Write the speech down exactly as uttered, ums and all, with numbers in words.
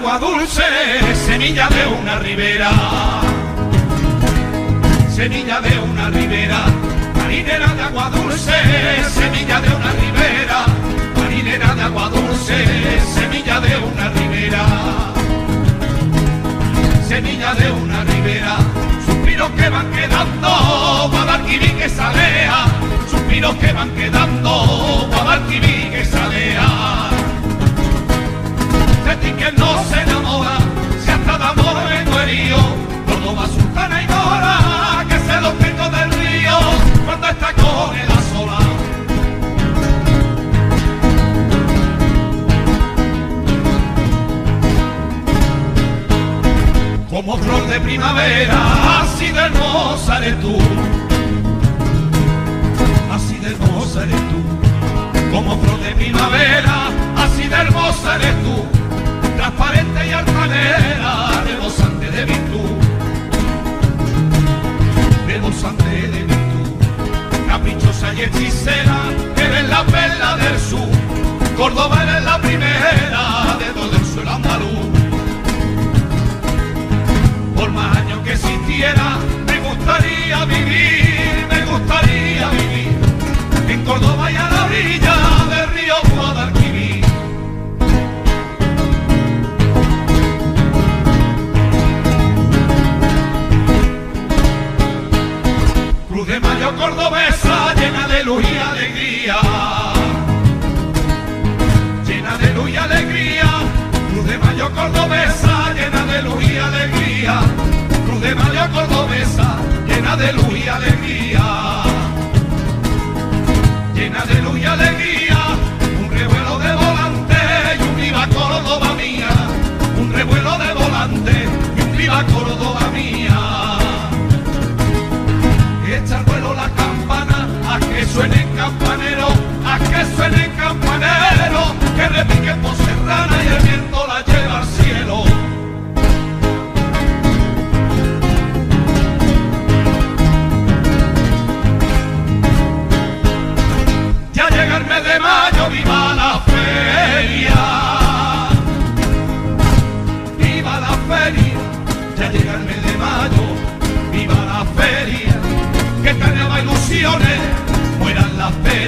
agua dulce, semilla de una ribera, semilla de una ribera, marinera de agua dulce, semilla de una ribera, marinera de agua dulce, semilla de una ribera, semilla de una ribera, suspiros que van quedando, Guadalquivir que salea, suspiros que van quedando, Guadalquivir que salea. De ti que no se enamora, si hasta de amor vengo herido, Córdoba, Sultana y Mora, que se los tengo del río, cuando está con él a sola. Como flor de primavera, así de hermosa eres tú, así de hermosa eres tú. Como flor de primavera, así de hermosa eres tú, transparente y altanera, rebosante de virtud, rebosante de virtud, caprichosa y hechicera, eres la perla del sur, Córdoba eres la primera de todo el suelo andaluz. Por más años que existiera, me gustaría vivir, me gustaría vivir en Córdoba y a la orilla del río Guadalquivir. Cruz de Mayo cordobesa, llena de luz y alegría, llena de luz y alegría. Cruz de Mayo cordobesa, llena de luz y alegría. Cruz de Mayo cordobesa, llena de luz y alegría, llena de luz y alegría. Un revuelo de volante y un viva Córdoba mía, un revuelo de volante y un viva Córdoba mía. Echa al vuelo la campana, a que suenen campanero, a que suenen campanero, que repiquen por serrana y el viento la lleva al cielo. Ya llega el mes de mayo, viva la feria, viva la feria. Ya llega el mes de mayo, viva la feria, que cargaba ilusiones, mueran las ferias.